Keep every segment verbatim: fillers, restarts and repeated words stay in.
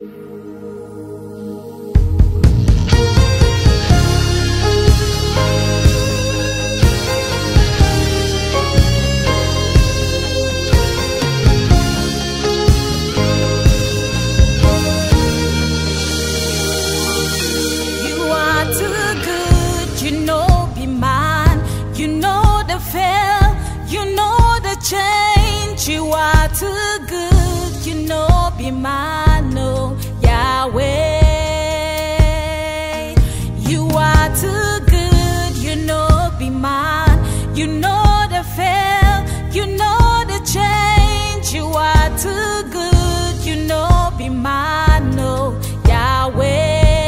Change, you are too good, you know, be mine, oh Yahweh. You are too good, you know, be mine. You know the fail, you know the change. You are too good, you know, be mine, oh Yahweh.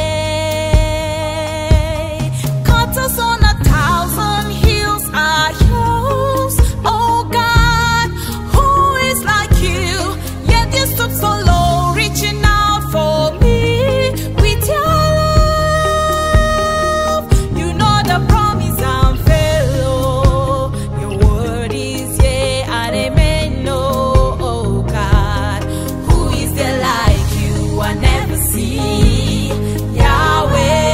Cut us on a thousand hills are yours, oh God. Stood so low, reaching out for me with your love. You know the promise I'm fellow. Your word is yeah and amen. Oh, oh God, who is there like you? I never see Yahweh.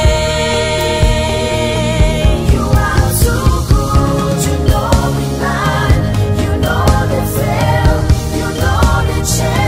You are too good, you know me, man. You know the fail, you know the change.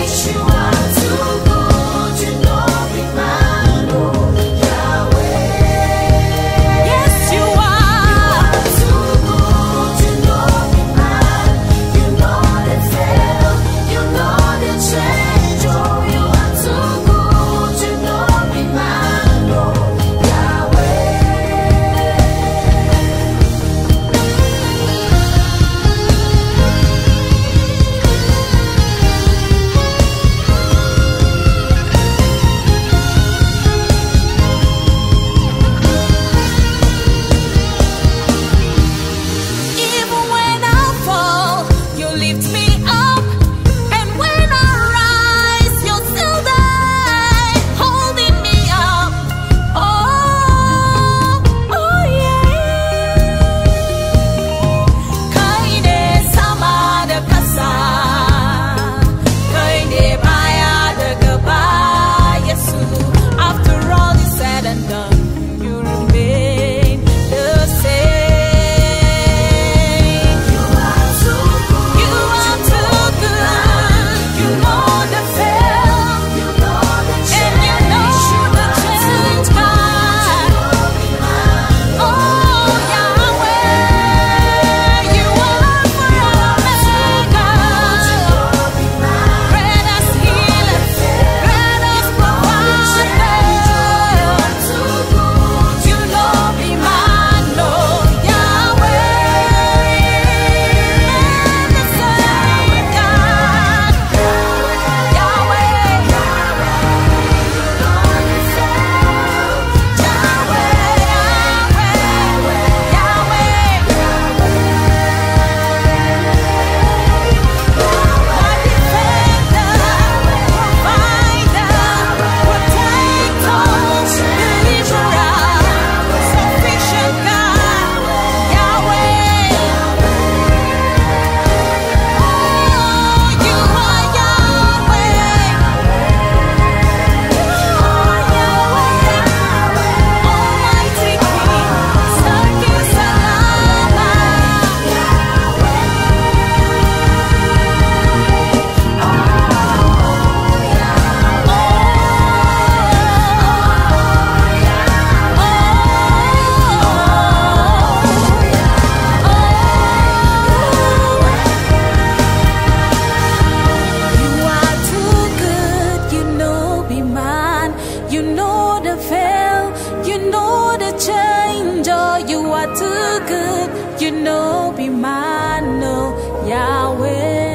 You know the fail, you know the change. Oh, you are too good, you know be mine, oh Yahweh.